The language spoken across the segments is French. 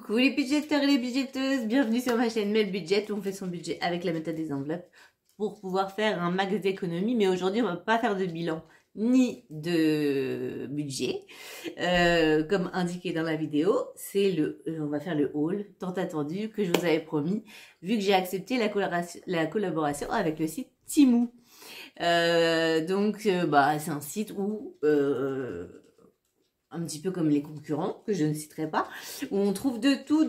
Coucou les budgéteurs et les budgéteuses, bienvenue sur ma chaîne Mel Budget où on fait son budget avec la méthode des enveloppes pour pouvoir faire un max d'économies. Mais aujourd'hui, on va pas faire de bilan ni de budget. Comme indiqué dans la vidéo, on va faire le haul tant attendu que je vous avais promis vu que j'ai accepté la collaboration avec le site Temu. C'est un site où un petit peu comme les concurrents, que je ne citerai pas, où on trouve de tout,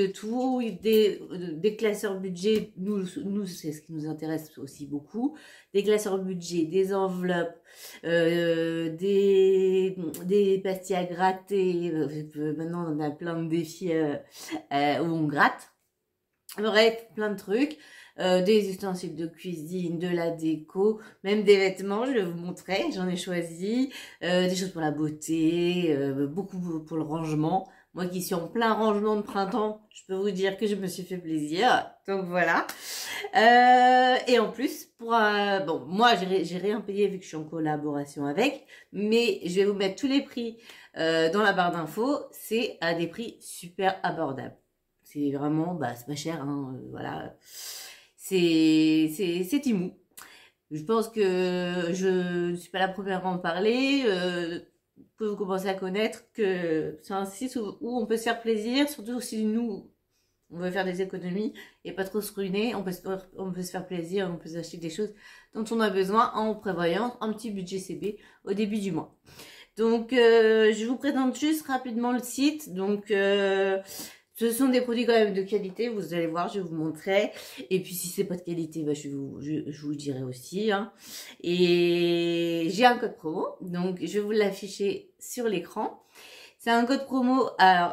des classeurs budget, nous c'est ce qui nous intéresse aussi beaucoup, des classeurs budget, des enveloppes, des pastilles à gratter, maintenant on a plein de défis où on gratte, bref, plein de trucs. Des ustensiles de cuisine, de la déco, même des vêtements, je vais vous montrer, j'en ai choisi, des choses pour la beauté, beaucoup pour le rangement. Moi qui suis en plein rangement de printemps, je peux vous dire que je me suis fait plaisir, donc voilà. Et en plus, moi j'ai rien payé vu que je suis en collaboration avec, mais je vais vous mettre tous les prix dans la barre d'infos, c'est à des prix super abordables. C'est vraiment, c'est pas cher, hein, voilà. C'est Temu. Je pense que je ne suis pas la première à en parler. Que vous commencez à connaître que c'est un site où on peut se faire plaisir, surtout si nous, on veut faire des économies et pas trop se ruiner. On peut se faire plaisir, on peut s'acheter des choses dont on a besoin en prévoyant un petit budget CB au début du mois. Donc, je vous présente juste rapidement le site. Donc, ce sont des produits quand même de qualité, vous allez voir, je vais vous montrer. Et puis si c'est pas de qualité, je vous le dirai aussi. Hein. Et j'ai un code promo, donc je vais vous l'afficher sur l'écran. C'est un code promo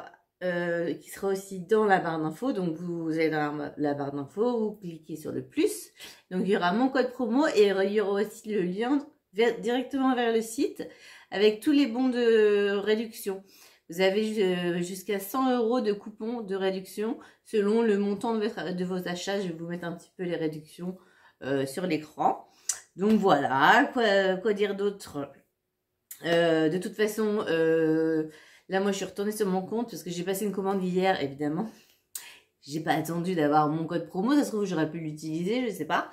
qui sera aussi dans la barre d'infos. Donc vous allez dans la barre d'infos, vous cliquez sur le plus. Donc il y aura mon code promo et il y aura aussi le lien directement vers le site avec tous les bons de réduction. Vous avez jusqu'à 100 € de coupons de réduction selon le montant de vos achats. Je vais vous mettre un petit peu les réductions sur l'écran. Donc voilà, quoi dire d'autre de toute façon, là moi je suis retournée sur mon compte parce que j'ai passé une commande hier, évidemment. J'ai pas attendu d'avoir mon code promo, ça se trouve j'aurais pu l'utiliser, je sais pas.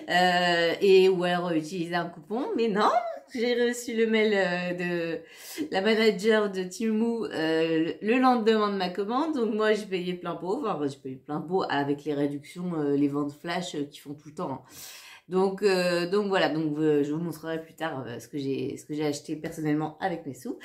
Ou alors utiliser un coupon, mais non, j'ai reçu le mail de la manager de Temu le lendemain de ma commande, donc moi j'ai payé plein pot, j'ai payé plein pot avec les réductions, les ventes flash qui font tout le temps. Hein. Donc voilà, je vous montrerai plus tard ce que j'ai acheté personnellement avec mes sous,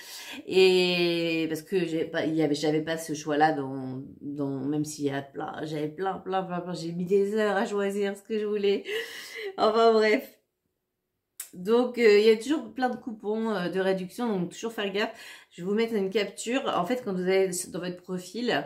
et parce que j'avais pas ce choix là même s'il y a j'avais plein, j'ai mis des heures à choisir ce que je voulais. Enfin bref. Donc il y a toujours plein de coupons de réduction, donc toujours faire gaffe. Je vais vous mettre une capture. En fait, quand vous allez dans votre profil,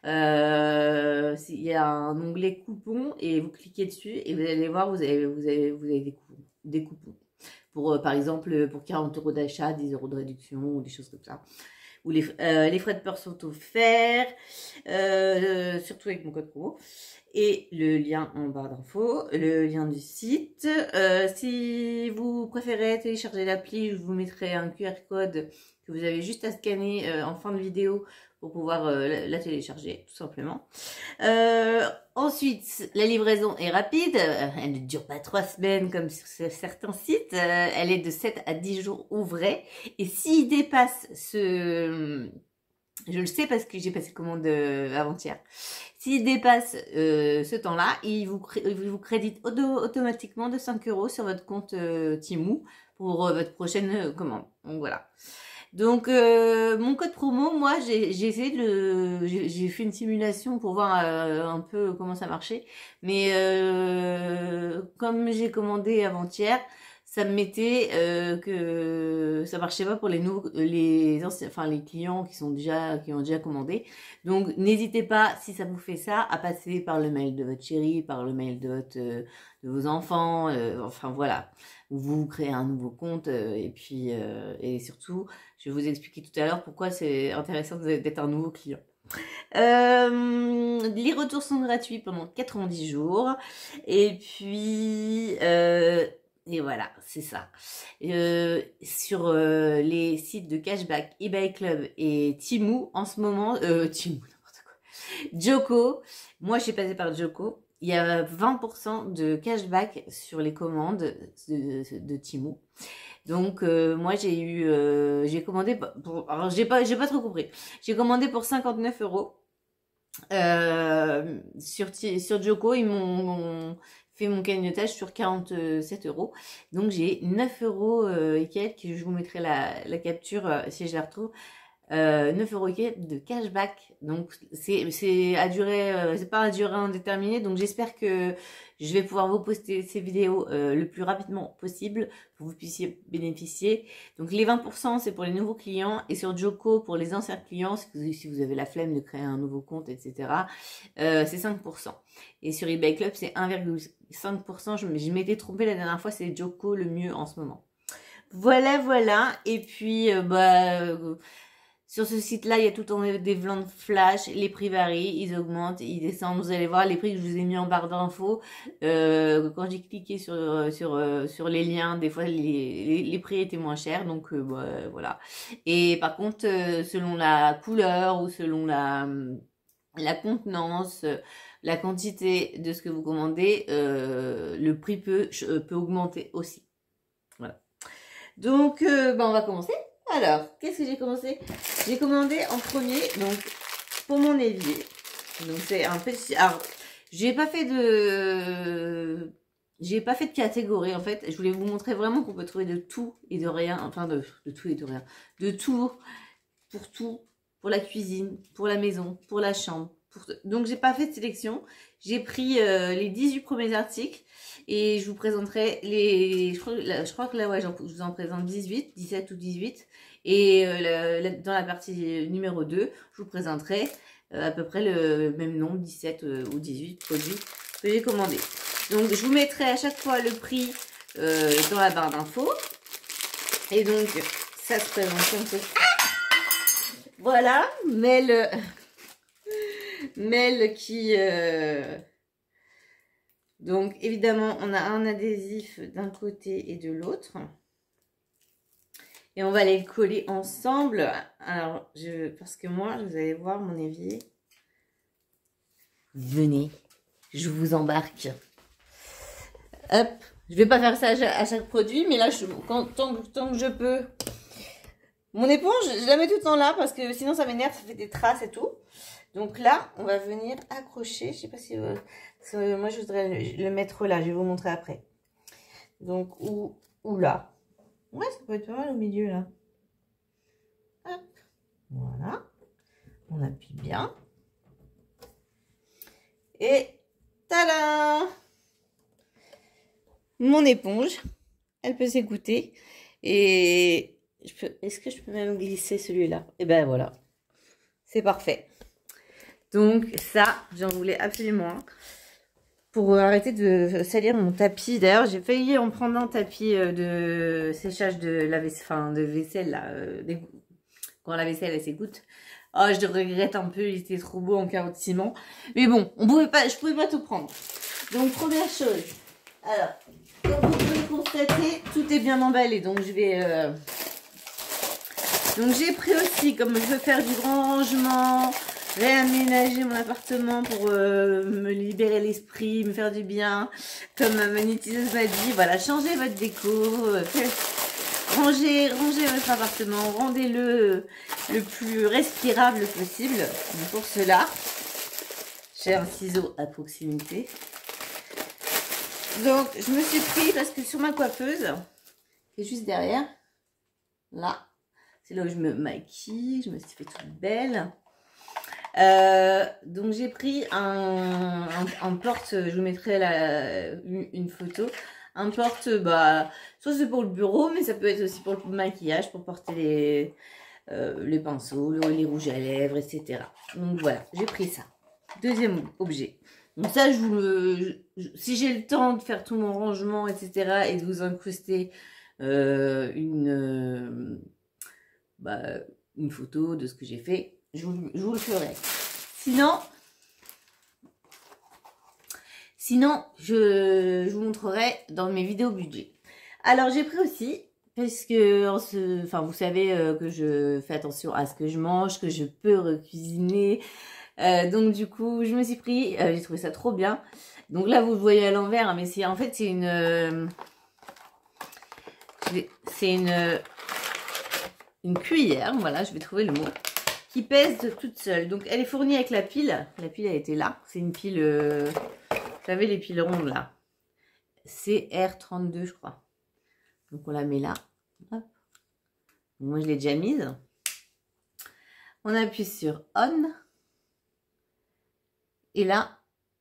il y a un onglet coupons et vous cliquez dessus et vous allez voir, vous avez des coupons. Pour par exemple pour 40 € d'achat, 10 € de réduction ou des choses comme ça. Où les frais de port sont offerts, surtout avec mon code promo. Et le lien en barre d'infos, le lien du site. Si vous préférez télécharger l'appli, je vous mettrai un QR code que vous avez juste à scanner en fin de vidéo pour pouvoir la télécharger, tout simplement. Ensuite, la livraison est rapide. Elle ne dure pas 3 semaines comme sur certains sites. Elle est de 7 à 10 jours ouvrés. Et s'il dépasse je le sais parce que j'ai passé commande avant-hier. S'il dépasse ce temps-là, il vous crédite automatiquement de 5 € sur votre compte Temu pour votre prochaine commande. Donc voilà. Donc mon code promo, moi j'ai fait une simulation pour voir un peu comment ça marchait. Mais comme j'ai commandé avant-hier, ça me mettait que ça marchait pas pour les clients qui ont déjà commandé. Donc n'hésitez pas, si ça vous fait ça, à passer par le mail de votre chéri, par le mail de vos enfants, enfin voilà. Vous créez un nouveau compte et puis et surtout, je vais vous expliquer tout à l'heure pourquoi c'est intéressant d'être un nouveau client. Les retours sont gratuits pendant 90 jours et puis et voilà, c'est ça. Sur les sites de cashback, eBay Club et Temu, en ce moment, Temu, n'importe quoi. Joko, moi je suis passée par Joko. Il y a 20% de cashback sur les commandes de Temu. Donc moi j'ai commandé alors j'ai pas trop compris. J'ai commandé pour 59 euros sur Joko. Ils m'ont fait mon cagnotage sur 47 euros. Donc j'ai 9 euros et quelques. Je vous mettrai la capture si je la retrouve. 9 euros de cashback. Donc c'est à durée, c'est pas à durée indéterminée. Donc j'espère que je vais pouvoir vous poster ces vidéos le plus rapidement possible pour que vous puissiez bénéficier. Donc les 20% c'est pour les nouveaux clients, et sur Joko pour les anciens clients, si vous avez la flemme de créer un nouveau compte, etc. C'est 5%. Et sur eBay Club c'est 1,5%. Je m'étais trompée la dernière fois, c'est Joko le mieux en ce moment. Voilà. Et puis sur ce site-là, il y a tout le temps des ventes flash, les prix varient, ils augmentent, ils descendent. Vous allez voir les prix que je vous ai mis en barre d'infos. Quand j'ai cliqué sur les liens, des fois les prix étaient moins chers, donc voilà. Et par contre, selon la couleur ou selon la contenance, la quantité de ce que vous commandez, le prix peut augmenter aussi. Voilà. Donc, on va commencer. Alors, qu'est-ce que j'ai commencé? J'ai commandé en premier, donc, pour mon évier. Donc, c'est un petit... Alors, j'ai pas fait de catégorie, en fait. Je voulais vous montrer vraiment qu'on peut trouver de tout et de rien. Enfin, de tout et de rien. De tout, pour la cuisine, pour la maison, pour la chambre. Donc, j'ai pas fait de sélection. J'ai pris les 18 premiers articles. Et je vous présenterai les... Je crois que là, ouais, je vous en présente 18, 17 ou 18. Et dans la partie numéro 2, je vous présenterai à peu près le même nombre, 17 ou 18 produits que j'ai commandés. Donc, je vous mettrai à chaque fois le prix dans la barre d'infos. Et donc, ça se présente comme ça. Voilà, Mel qui... Donc, évidemment, on a un adhésif d'un côté et de l'autre. Et on va les coller ensemble. Alors, parce que moi, vous allez voir mon évier. Venez, je vous embarque. Hop, je vais pas faire ça à chaque produit, mais là, tant que je peux. Mon éponge, je la mets tout le temps là, parce que sinon ça m'énerve, ça fait des traces et tout. Donc là, on va venir accrocher. Je sais pas si... moi, je voudrais le mettre là. Je vais vous montrer après. Donc, ou là. Ouais, ça peut être pas mal au milieu, là. Hop. Voilà. On appuie bien. Et tada! Mon éponge. Elle peut s'écouter. Et est-ce que je peux même glisser celui-là? Et ben voilà. C'est parfait. Donc ça, j'en voulais absolument un pour arrêter de salir mon tapis. D'ailleurs, j'ai failli en prendre un tapis de séchage de vaisselle là, quand la vaisselle elle s'égoutte. Oh, je regrette un peu, il était trop beau en carreau de ciment. Mais bon, je pouvais pas tout prendre. Donc première chose. Alors, comme vous pouvez constater, tout est bien emballé. Donc je vais donc j'ai pris aussi, comme je veux faire du grand rangement, réaménager mon appartement pour me libérer l'esprit, me faire du bien, comme ma nutriseuse m'a dit, voilà, changez votre déco, rangez votre appartement, rendez-le le plus respirable possible. Donc pour cela, j'ai un ciseau à proximité. Donc je me suis pris, parce que sur ma coiffeuse, qui est juste derrière, là, c'est là où je me maquille, je me suis fait toute belle. Donc j'ai pris un porte, je vous mettrai une photo. Un porte, soit c'est pour le bureau, mais ça peut être aussi pour le maquillage, pour porter les pinceaux, les rouges à lèvres, etc. Donc voilà, j'ai pris ça. Deuxième objet. Donc ça, si j'ai le temps de faire tout mon rangement, etc., et de vous incruster une photo de ce que j'ai fait, je vous le ferai. Sinon, je vous montrerai dans mes vidéos budget. Alors, j'ai pris aussi, parce que vous savez que je fais attention à ce que je mange, que je peux recuisiner, Donc du coup, je me suis pris, j'ai trouvé ça trop bien. Donc là, vous le voyez à l'envers, hein, mais c'est en fait, c'est une cuillère, voilà, je vais trouver le mot, qui pèse toute seule. Donc elle est fournie avec la pile. La pile a été là. C'est une pile, vous savez, les piles rondes là. C'est R32, je crois. Donc on la met là. Hop. Moi, je l'ai déjà mise. On appuie sur On. Et là,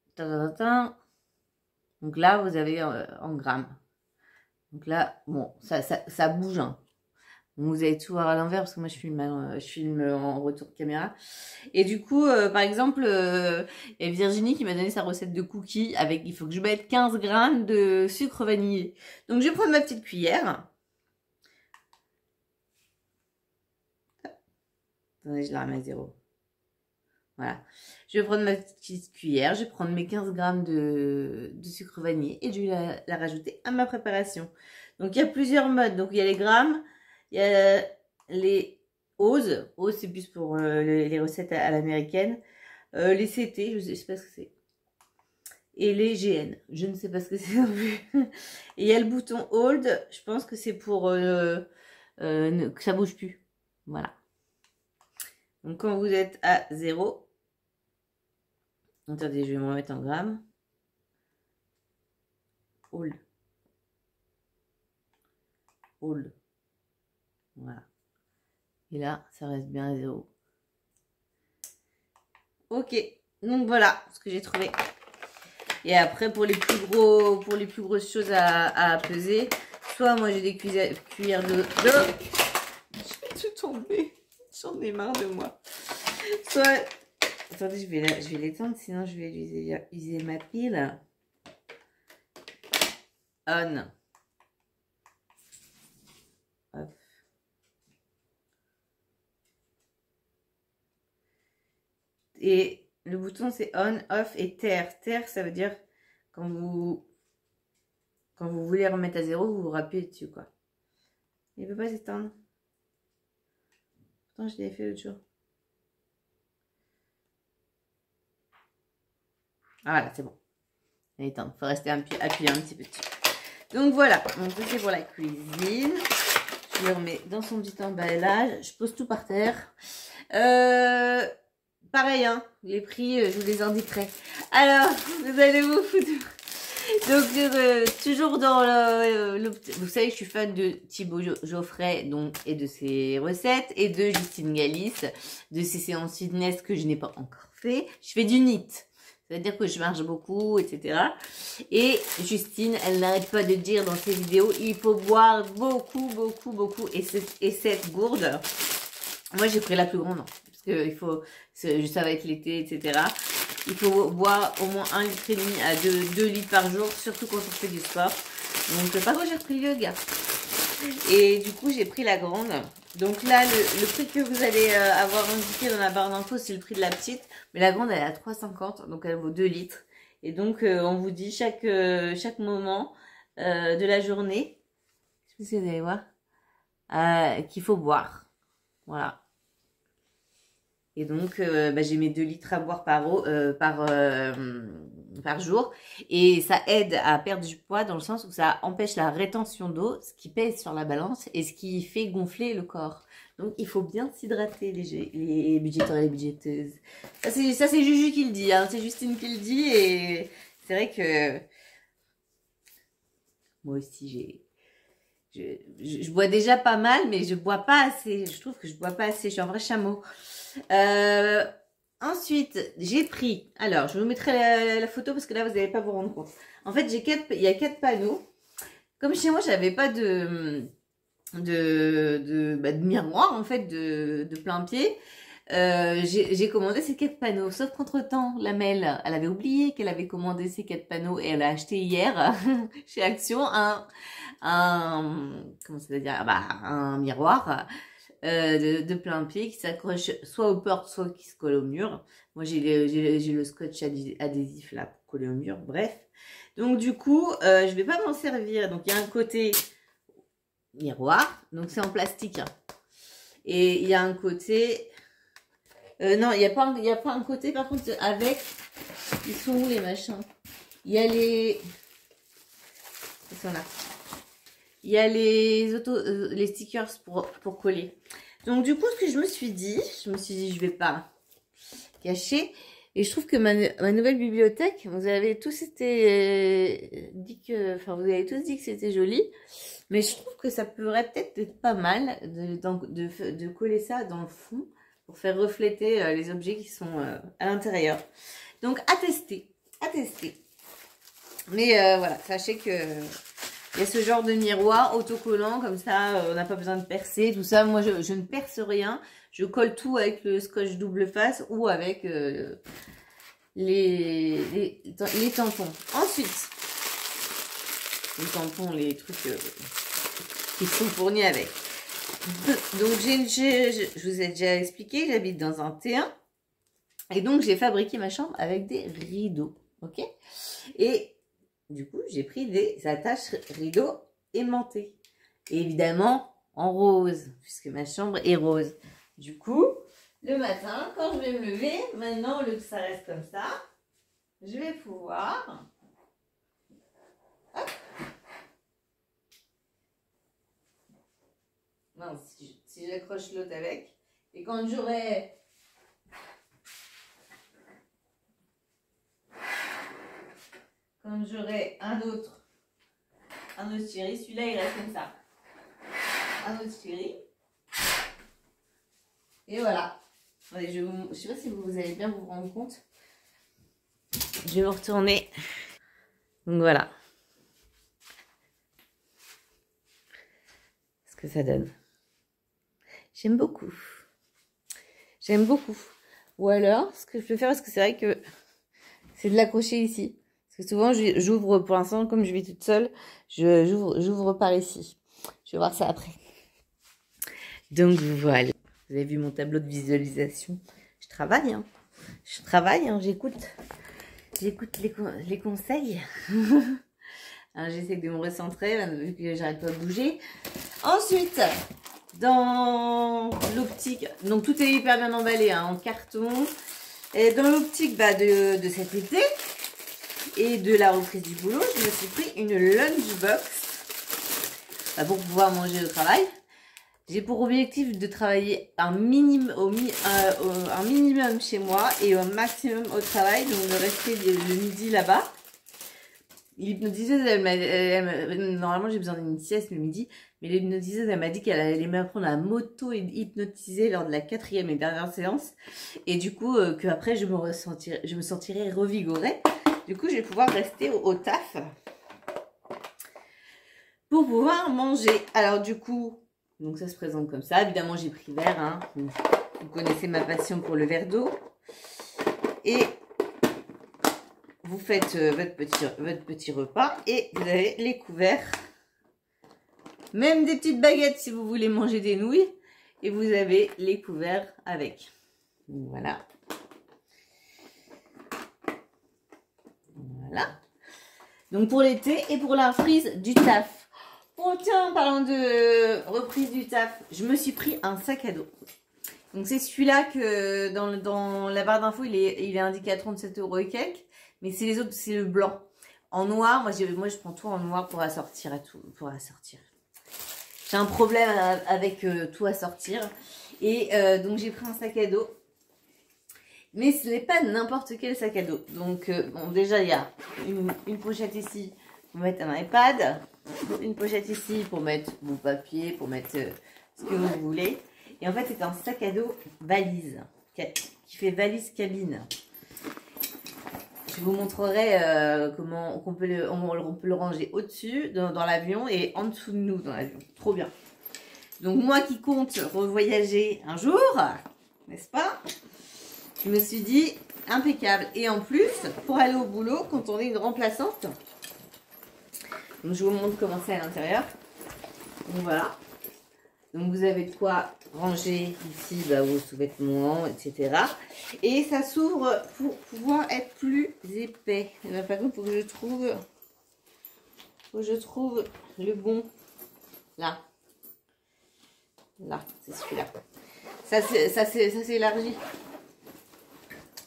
donc là, vous avez en grammes. Donc là, bon, ça bouge. Hein. Vous allez tout voir à l'envers parce que moi, je filme en retour de caméra. Et du coup, par exemple, il y a Virginie qui m'a donné sa recette de cookies avec, il faut que je mette 15 grammes de sucre vanillé. Donc, je vais prendre ma petite cuillère. Attendez, je la remets à zéro. Voilà. Je vais prendre ma petite cuillère, je vais prendre mes 15 grammes de sucre vanillé et je vais la rajouter à ma préparation. Donc, il y a plusieurs modes. Donc, il y a les grammes, il y a les oses. Oses, c'est plus pour les recettes à l'américaine. Les CT, je ne sais pas ce que c'est. Et les GN, je ne sais pas ce que c'est non plus. Et il y a le bouton Hold, je pense que c'est pour que ça bouge plus. Voilà. Donc, quand vous êtes à 0, attendez, je vais me remettre en grammes. Hold. Hold. Voilà. Et là, ça reste bien à 0. Ok. Donc, voilà ce que j'ai trouvé. Et après, pour les plus grosses choses à peser, soit moi, j'ai des cuillères de... Je vais tout tomber. J'en ai marre de moi. Soit... Attendez, je vais l'étendre, sinon je vais utiliser ma pile. On. Hop. Et le bouton, c'est on, off et terre. Terre, ça veut dire quand vous voulez remettre à 0, vous rappuyez dessus, quoi. Il ne peut pas s'étendre. Pourtant, je l'ai fait l'autre jour. Ah, voilà, c'est bon. Il faut rester appuyé un petit peu dessus. Donc voilà, donc ça c'est pour la cuisine. Je le remets dans son petit emballage. Je pose tout par terre. Pareil, hein, les prix, je vous les indiquerai. Alors, vous allez vous foutre. Donc, toujours dans vous savez que je suis fan de Thibaut Geoffrey donc, et de ses recettes, et de Justine Galis, de ses séances fitness que je n'ai pas encore fait. Je fais du NEAT. C'est-à-dire que je marche beaucoup, etc. Et Justine, elle n'arrête pas de dire dans ses vidéos, il faut boire beaucoup, beaucoup, beaucoup. Et cette gourde, moi j'ai pris la plus grande, parce que il faut, ça va être l'été, etc. Il faut boire au moins 1,5 litre à 2 litres par jour, surtout quand on fait du sport. Donc par contre j'ai pris le yoga. Et du coup j'ai pris la grande. Donc là le prix que vous allez avoir indiqué dans la barre d'infos, c'est le prix de la petite. Mais la grande elle est à 3,50, donc elle vaut 2 litres. Et donc on vous dit chaque moment de la journée, je sais pas si vous allez voir, qu'il faut boire. Voilà. Et donc, j'ai mes 2 litres à boire par jour. Et ça aide à perdre du poids dans le sens où ça empêche la rétention d'eau, ce qui pèse sur la balance et ce qui fait gonfler le corps. Donc, il faut bien s'hydrater, les budgétaires et les budgéteuses. Ça, c'est Juju qui le dit, hein. C'est Justine qui le dit. Et c'est vrai que moi aussi, je bois déjà pas mal, mais je bois pas assez. Je trouve que je bois pas assez. Je suis un vrai chameau. Ensuite, j'ai pris, alors je vous mettrai la photo parce que là vous n'allez pas vous rendre compte. En fait, il y a 4 panneaux. Comme chez moi, j'avais pas de miroir en fait de plein pied. J'ai commandé ces 4 panneaux, sauf qu'entre-temps, la Mel, elle avait oublié qu'elle avait commandé ces 4 panneaux et elle a acheté hier chez Action comment ça veut dire, un miroir. De plein pied qui s'accroche soit aux portes, soit qui se colle au mur. Moi, j'ai le scotch adhésif là pour coller au mur. Bref. Donc, du coup, je vais pas m'en servir. Donc, il y a un côté miroir. Donc, c'est en plastique. Hein. Et il y a un côté Non, il y a pas un côté, par contre, avec... Ils sont où les machins? Il y a les... Ils sont là. Il y a les stickers pour coller. Donc, du coup, ce que je me suis dit, je vais pas cacher. Et je trouve que ma nouvelle bibliothèque, vous avez tous été dit que... Enfin, vous avez tous dit que c'était joli. Mais je trouve que ça pourrait peut-être être pas mal de coller ça dans le fond pour faire refléter les objets qui sont à l'intérieur. Donc, à tester, à tester. Mais voilà, sachez que il y a ce genre de miroir autocollant, comme ça, on n'a pas besoin de percer, tout ça. Moi, je ne perce rien. Je colle tout avec le scotch double face ou avec les tampons. Ensuite, les tampons, les trucs qui sont fournis avec. Donc, je vous ai déjà expliqué, j'habite dans un T1. Et donc, j'ai fabriqué ma chambre avec des rideaux. Ok? Et du coup, j'ai pris des attaches rideaux aimantées. Et évidemment, en rose, puisque ma chambre est rose. Du coup, le matin, quand je vais me lever, maintenant, au lieu que ça reste comme ça, je vais pouvoir... Hop. Non, si j'accroche l'autre avec. Et quand j'aurai... Quand j'aurai un autre chéri, celui-là il reste comme ça. Un autre chéri. Et voilà. Allez, je sais pas si vous allez bien vous rendre compte. Je vais me retourner. Donc voilà. Ce que ça donne. J'aime beaucoup. J'aime beaucoup. Ou alors, ce que je peux faire, parce que c'est vrai que c'est de l'accrocher ici. Parce que souvent, j'ouvre, pour l'instant, comme je vis toute seule, j'ouvre par ici. Je vais voir ça après. Donc voilà. Vous avez vu mon tableau de visualisation. Je travaille, hein. Je travaille, hein. J'écoute les conseils. J'essaie de me recentrer, vu que j'arrête pas de bouger. Ensuite, dans l'optique, donc tout est hyper bien emballé, hein, en carton. Et dans l'optique de cet été et de la reprise du boulot, je me suis pris une lunchbox pour pouvoir manger au travail. J'ai pour objectif de travailler un minimum chez moi et un maximum au travail, donc de rester le midi là-bas. L'hypnotiseuse, normalement j'ai besoin d'une sieste le midi, mais l'hypnotiseuse, elle m'a dit qu'elle allait m'apprendre à m'auto-hypnotiser lors de la 4e et dernière séance. Et du coup, qu'après je me sentirais revigorée. Du coup, je vais pouvoir rester au taf pour pouvoir manger. Alors du coup, donc ça se présente comme ça. Évidemment, j'ai pris verre, hein. Vous connaissez ma passion pour le verre d'eau. Et vous faites votre petit repas et vous avez les couverts. Même des petites baguettes si vous voulez manger des nouilles. Et vous avez les couverts avec. Voilà. Voilà. Donc pour l'été et pour la reprise du taf. Oh tiens, en parlant de reprise du taf, je me suis pris un sac à dos. Donc c'est celui-là que dans la barre d'infos, il est indiqué à 37 € et quelques. Mais c'est les autres, c'est le blanc. En noir, moi je prends tout en noir pour assortir à tout. J'ai un problème avec tout assortir. Et donc j'ai pris un sac à dos. Mais ce n'est pas n'importe quel sac à dos. Donc bon, déjà il y a une pochette ici pour mettre un iPad. Une pochette ici pour mettre vos papiers, pour mettre ce que vous voulez. Et en fait c'est un sac à dos valise. Qui fait valise cabine. Je vous montrerai comment on peut le ranger au-dessus dans l'avion et en dessous de nous dans l'avion. Trop bien. Donc moi qui compte revoyager un jour, n'est-ce pas? Je me suis dit impeccable. Et en plus, pour aller au boulot, quand on est une remplaçante, donc je vous montre comment c'est à l'intérieur. Donc voilà. Donc vous avez de quoi ranger ici vos sous-vêtements, etc. Et ça s'ouvre pour pouvoir être plus épais. Et bien, par contre, il faut que je trouve le bon. Là. Là, c'est celui-là. Ça s'élargit.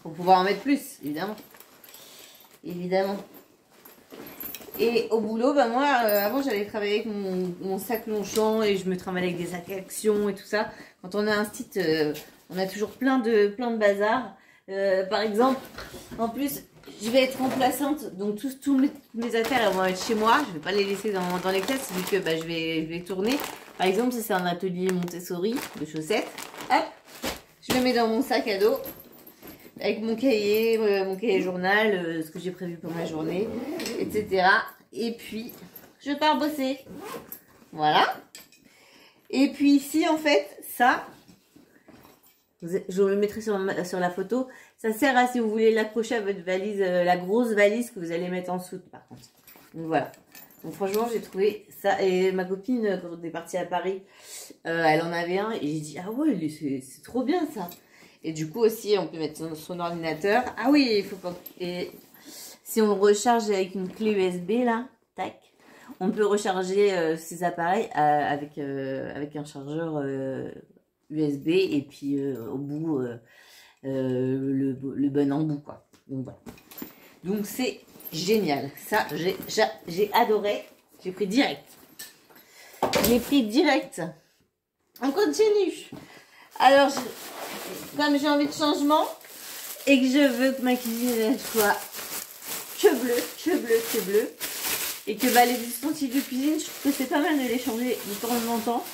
Pour pouvoir en mettre plus, évidemment. Évidemment. Et au boulot, bah moi, avant j'allais travailler avec mon sac Longchamp et je me travaillais avec des sacs Action et tout ça. Quand on a un site, on a toujours plein de bazar. Par exemple, en plus, je vais être remplaçante, donc toutes mes affaires elles vont être chez moi. Je vais pas les laisser dans les caisses vu que bah, je vais tourner. Par exemple, ça c'est un atelier Montessori de chaussettes. Hop, je le mets dans mon sac à dos avec mon cahier journal, ce que j'ai prévu pour ma journée, etc. Et puis, je pars bosser. Voilà. Et puis ici, en fait, ça, je le mettrai sur la photo. Ça sert à, si vous voulez l'accrocher à votre valise, la grosse valise que vous allez mettre en dessous, par contre. Donc voilà. Donc franchement, j'ai trouvé ça. Et ma copine, quand on est partie à Paris, elle en avait un. Et j'ai dit, ah ouais, c'est trop bien ça. Et du coup aussi, on peut mettre son ordinateur. Ah oui, il faut pas... Et si on recharge avec une clé USB, là, tac, on peut recharger ces appareils avec un chargeur USB et puis au bout, le bon embout, quoi. Donc voilà. Donc c'est génial. Ça, j'ai adoré. J'ai pris direct. J'ai pris direct. On continue. Alors, comme j'ai envie de changement et que je veux que ma cuisine soit que bleu, et que bah, les ustensiles de cuisine, je trouve que c'est pas mal de les changer de temps en temps.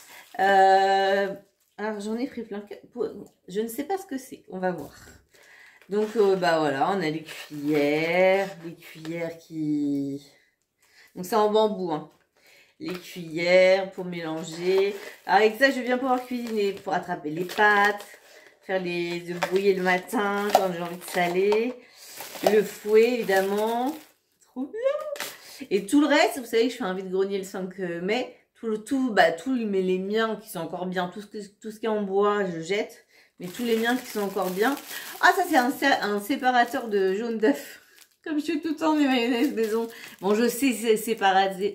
Alors j'en ai pris plein. Je ne sais pas ce que c'est, on va voir. Donc bah voilà, on a les cuillères qui... Donc c'est en bambou, hein. Les cuillères pour mélanger. Avec ça, je vais bien pouvoir cuisiner pour attraper les pâtes, faire de brouiller le matin quand j'ai envie de saler. Le fouet, évidemment. Trop bien. Et tout le reste, vous savez que je fais un vide-grenier le 5 mai. Mais les miens qui sont encore bien, tout ce qui est en bois, je jette. Mais tous les miens qui sont encore bien. Ah, ça, c'est un séparateur de jaune d'œuf. Comme je suis tout le temps mes mayonnaise maison. Bon, je sais, c'est séparé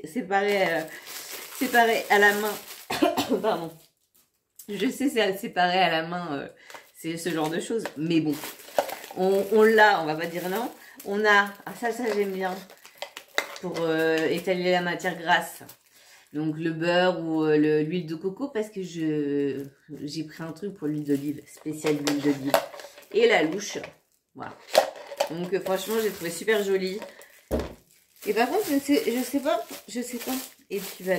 à la main. Pardon. Je sais, c'est séparé à la main. C'est ce genre de choses. Mais bon, on l'a, on va pas dire non. On a, ça j'aime bien. Pour étaler la matière grasse. Donc le beurre ou l'huile de coco. Parce que j'ai pris un truc pour l'huile d'olive. Spécial huile d'olive. Et la louche. Voilà. Donc franchement, j'ai trouvé super joli. Et par contre, je sais pas. Et puis bah,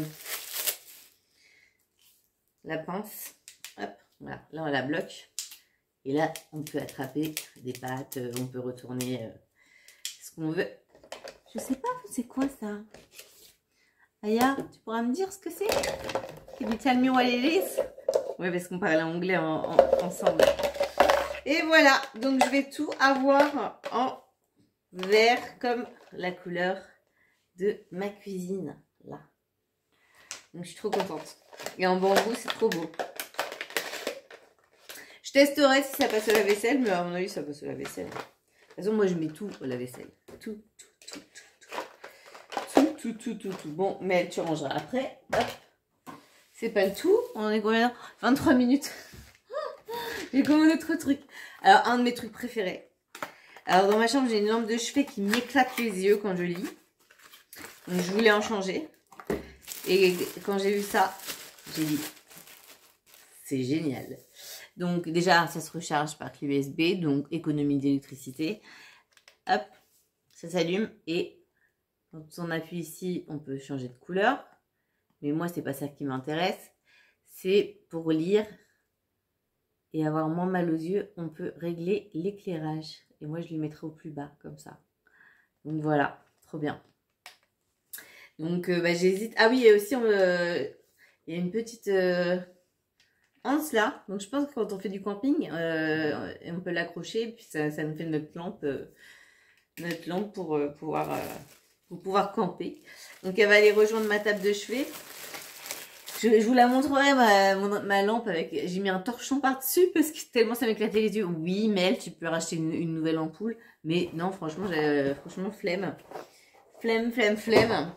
la pince. Hop, voilà. Là, on la bloque. Et là, on peut attraper des pâtes. On peut retourner ce qu'on veut. Je sais pas, c'est quoi ça? Aya, tu pourras me dire ce que c'est? Can you tell me what it is? Ouais, parce qu'on parle anglais ensemble. Et voilà, donc je vais tout avoir en vert comme la couleur de ma cuisine, là. Donc je suis trop contente. Et en bambou, c'est trop beau. Je testerai si ça passe à la vaisselle, mais à mon avis, ça passe à la vaisselle. De toute façon, moi, je mets tout à la vaisselle. Tout. Bon, mais tu rangeras après. Hop. C'est pas le tout. On est combien? 23 minutes. J'ai commandé d'autres trucs. Alors, un de mes trucs préférés. Alors, dans ma chambre, j'ai une lampe de chevet qui m'éclate les yeux quand je lis. Donc, je voulais en changer. Et quand j'ai vu ça, j'ai dit, c'est génial. Donc, déjà, ça se recharge par clé USB. Donc, économie d'électricité. Hop, ça s'allume. Et quand on appuie ici, on peut changer de couleur. Mais moi, c'est pas ça qui m'intéresse. C'est pour lire et avoir moins mal aux yeux, on peut régler l'éclairage. Et moi, je les mettrai au plus bas, comme ça. Donc voilà, trop bien. Donc bah, j'hésite. Ah oui, il y a aussi il y a une petite anse là. Donc je pense que quand on fait du camping, on peut l'accrocher. Et puis ça nous fait notre lampe pour pouvoir camper. Donc elle va aller rejoindre ma table de chevet. Je vous la montrerai, ma lampe avec... J'ai mis un torchon par-dessus parce que tellement ça m'éclatait les yeux. Oui, Mel, tu peux racheter une nouvelle ampoule. Mais non, franchement, flemme. Flemme.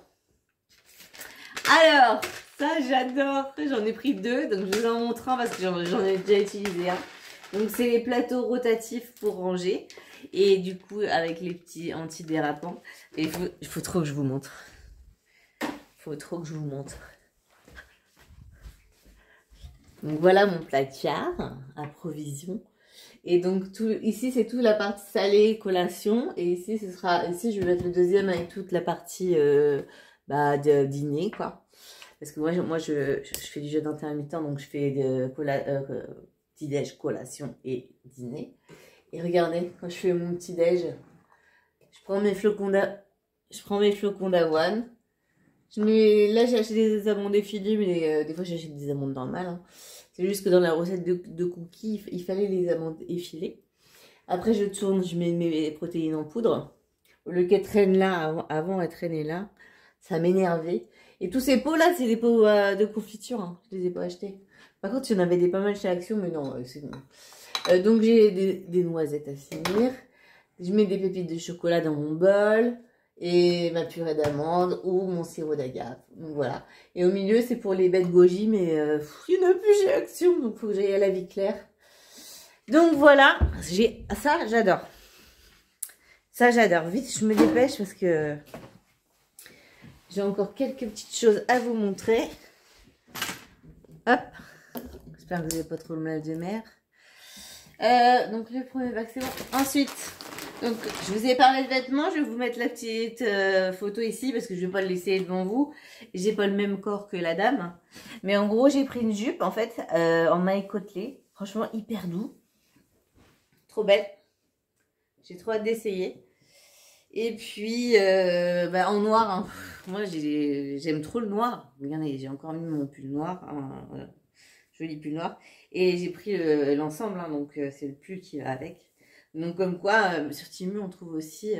Alors, ça, j'adore. J'en ai pris deux, donc je vous en montre un parce que j'en ai déjà utilisé un. Donc c'est les plateaux rotatifs pour ranger. Et du coup, avec les petits antidérapants. Et il faut trop que je vous montre. Il faut trop que je vous montre. Donc voilà mon placard à provisions. Et donc ici c'est toute la partie salée, collation. Et ici ici je vais mettre le deuxième avec toute la partie de dîner quoi. Parce que moi je fais du jeûne intermittent, donc je fais petit-déj, collation et dîner. Et regardez, quand je fais mon petit-déj, je prends mes flocons d'avoine. Là j'ai acheté des amandes effilées, mais des fois j'achète des amandes normales. Hein. C'est juste que dans la recette de cookies, il fallait les amandes effilées. Après je tourne, je mets mes protéines en poudre. Au lieu qu'elles traînent là, avant elles traînaient là. Ça m'énervait. Et tous ces pots là, c'est des pots de confiture. Hein. Je les ai pas achetés. Par contre, il y en avait des pas mal chez Action, mais non, c'est bon. Donc j'ai des noisettes à finir. Je mets des pépites de chocolat dans mon bol. Et ma purée d'amande ou mon sirop d'agave. Donc voilà. Et au milieu, c'est pour les bêtes goji, mais il n'y en a plus chez Action. Donc il faut que j'aille à la vie claire. Donc voilà. Ça, j'adore. Ça, j'adore. Vite, je me dépêche parce que j'ai encore quelques petites choses à vous montrer. Hop. J'espère que vous n'avez pas trop le mal de mer. Donc le premier bac, c'est bon. Ensuite, donc je vous ai parlé de vêtements. Je vais vous mettre la petite photo ici parce que je ne vais pas le laisser devant vous. J'ai pas le même corps que la dame. Mais en gros, j'ai pris une jupe en fait en maille côtelée. Franchement, hyper doux. Trop belle. J'ai trop hâte d'essayer. Et puis, en noir, hein. Moi j'aime trop le noir. Regardez, j'ai encore mis mon pull noir. Hein, voilà. Joli pull noir. Et j'ai pris l'ensemble, hein, donc c'est le pull qui va avec. Donc comme quoi, sur Temu, on trouve aussi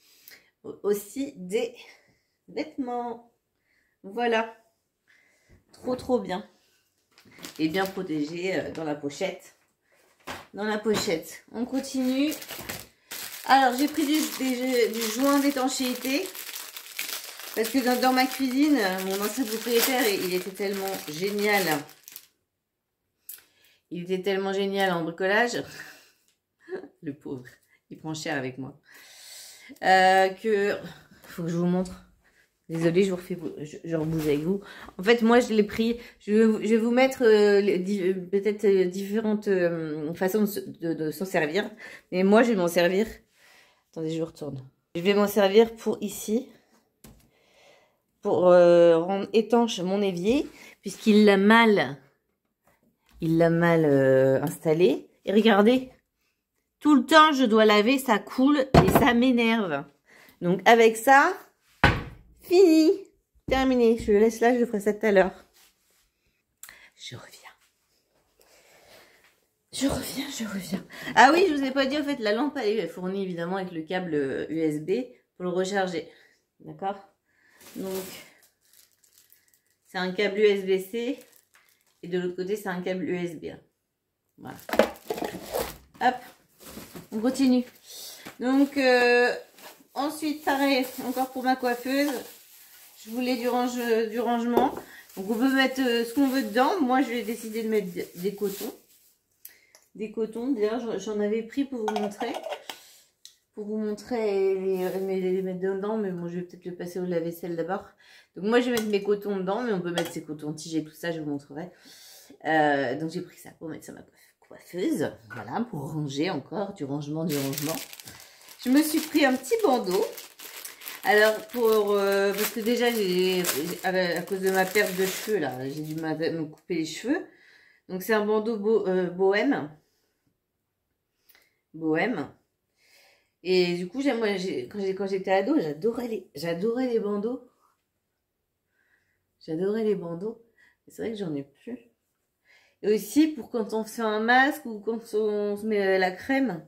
des vêtements. Voilà. Trop bien. Et bien protégé dans la pochette. Dans la pochette. On continue. Alors, j'ai pris du joint d'étanchéité. Parce que dans ma cuisine, mon ancien propriétaire, il était tellement génial. Il était tellement génial en bricolage. Le pauvre. Il prend cher avec moi. Faut que je vous montre. Désolée, je rebouge avec vous. En fait, moi, je l'ai pris. Je vais vous mettre peut-être différentes façons de s'en servir. Mais moi, je vais m'en servir. Attendez, je retourne. Je vais m'en servir pour ici. Pour rendre étanche mon évier. Puisqu'il l'a mal... Il l'a mal installé. Et regardez. Tout le temps, je dois laver. Ça coule et ça m'énerve. Donc, avec ça... Fini, terminé. Je le laisse là, je ferai ça tout à l'heure. Je reviens. Ah oui, je vous ai pas dit, en fait, la lampe, elle est fournie évidemment avec le câble USB pour le recharger. D'accord? Donc, c'est un câble USB-C et de l'autre côté, c'est un câble USB. Voilà. Hop, on continue. Donc, ensuite, pareil, encore pour ma coiffeuse. Je voulais du rangement. Donc, on peut mettre ce qu'on veut dedans. Moi, je vais décider de mettre des cotons. Des cotons. D'ailleurs, j'en avais pris pour vous montrer. Pour vous montrer et les mettre dedans. Mais bon, je vais peut-être le passer au lave-vaisselle d'abord. Donc, moi, je vais mettre mes cotons dedans. Mais on peut mettre ces cotons-tiges et tout ça. Je vous montrerai. Donc, j'ai pris ça pour mettre sur ma coiffeuse. Voilà, pour ranger encore. Du rangement. Je me suis pris un petit bandeau. Alors, parce que déjà, à cause de ma perte de cheveux, là, j'ai dû me couper les cheveux. Donc, c'est un bandeau bohème. Bohème. Et du coup, quand j'étais ado, j'adorais les bandeaux. J'adorais les bandeaux. C'est vrai que j'en ai plus. Et aussi, pour quand on fait un masque ou quand on se met la crème.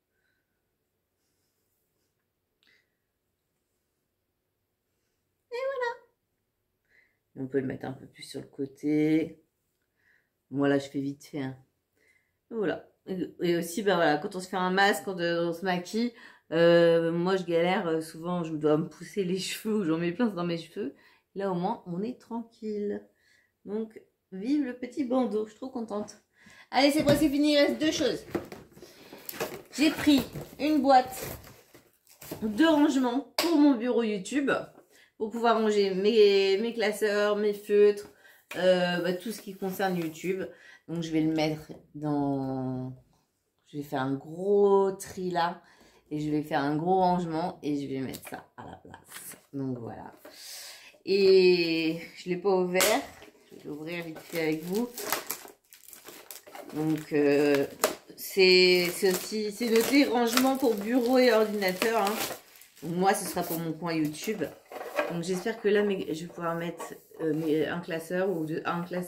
On peut le mettre un peu plus sur le côté. Moi, là, je fais vite fait. Hein. Voilà. Et aussi, voilà, quand on se fait un masque, quand on se maquille, moi, je galère. Souvent, je dois me pousser les cheveux ou j'en mets plein dans mes cheveux. Là, au moins, on est tranquille. Donc, vive le petit bandeau. Je suis trop contente. Allez, c'est presque fini, il reste deux choses. J'ai pris une boîte de rangement pour mon bureau YouTube, pour pouvoir ranger mes classeurs, mes feutres, tout ce qui concerne YouTube. Donc je vais le mettre dans... Je vais faire un gros tri là, et je vais faire un gros rangement, et je vais mettre ça à la place. Donc voilà. Et je ne l'ai pas ouvert, je vais l'ouvrir vite fait avec vous. Donc c'est noté rangement pour bureau et ordinateur, hein. Donc, moi ce sera pour mon coin YouTube. Donc j'espère que là je vais pouvoir mettre un classeur ou deux,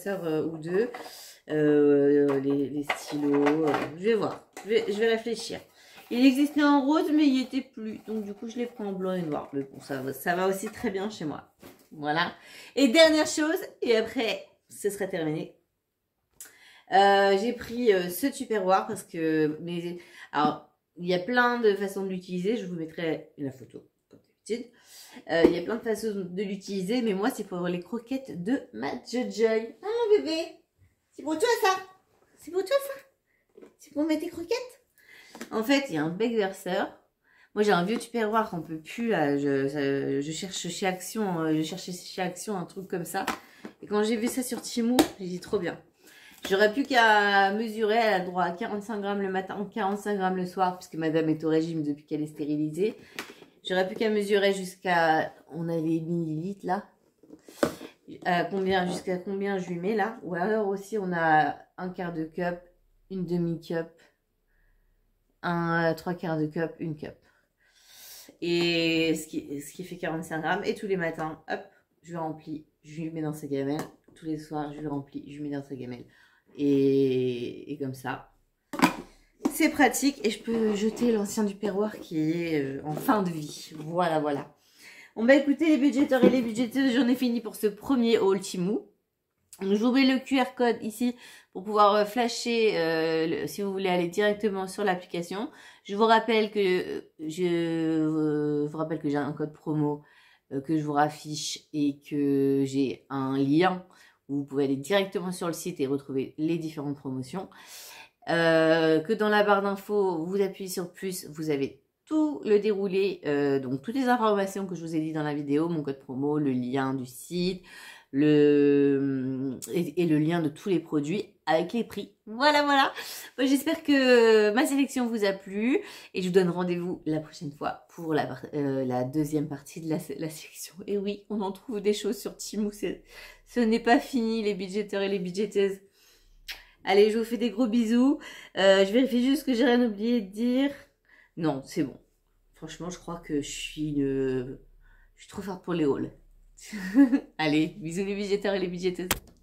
les stylos, je vais voir, je vais réfléchir. Il existait en rose mais il n'y était plus, donc du coup je les prends en blanc et noir. Mais bon, ça va aussi très bien chez moi. Voilà. Et dernière chose, et après ce sera terminé. J'ai pris ce tupperware parce que alors il y a plein de façons de l'utiliser, je vous mettrai la photo comme d'habitude. Il y a plein de façons de l'utiliser, mais moi c'est pour les croquettes de ma Jojoy. Ah mon bébé, c'est pour toi ça, c'est pour toi ça, c'est pour mettre tes croquettes. En fait il y a un bec verseur. Moi j'ai un vieux tupperware qu'on peut plus là, je cherche chez Action, je cherchais chez Action un truc comme ça. Et quand j'ai vu ça sur Temu, j'ai dit trop bien. J'aurais plus qu'à mesurer, elle a le droit à 45 grammes le matin, 45 grammes le soir, puisque madame est au régime depuis qu'elle est stérilisée. J'aurais plus qu'à mesurer jusqu'à, on a les millilitres là, jusqu'à combien je lui mets là. Ou alors aussi on a un quart de cup, une demi-cup, trois quarts de cup, une cup. Et ce qui fait 45 grammes. Et tous les matins, hop, je lui remplis, je lui mets dans sa gamelle. Tous les soirs, je lui remplis, je lui mets dans sa gamelle. Et comme ça, c'est pratique. Et je peux jeter l'ancien tupperware qui est en fin de vie. Voilà, voilà. On va écouter les budgéteurs et les budgéteuses. J'en ai fini pour ce premier haul Temu. Je vous mets le QR code ici pour pouvoir flasher si vous voulez aller directement sur l'application. Je vous rappelle que j'ai un code promo que je vous raffiche et que j'ai un lien où vous pouvez aller directement sur le site et retrouver les différentes promotions. Que dans la barre d'infos, vous appuyez sur plus, vous avez tout le déroulé, donc toutes les informations que je vous ai dit dans la vidéo, mon code promo, le lien du site, et le lien de tous les produits avec les prix. Voilà, voilà. Bon, j'espère que ma sélection vous a plu et je vous donne rendez-vous la prochaine fois pour la deuxième partie de la sélection. Et oui, on en trouve des choses sur Temu. Ce n'est pas fini, les budgéteurs et les budgéteuses. Allez, je vous fais des gros bisous. Je vérifie juste que j'ai rien oublié de dire. Non, c'est bon. Franchement, je crois que je suis trop forte pour les hauls. Allez, bisous les budgéteurs et les budgéteuses.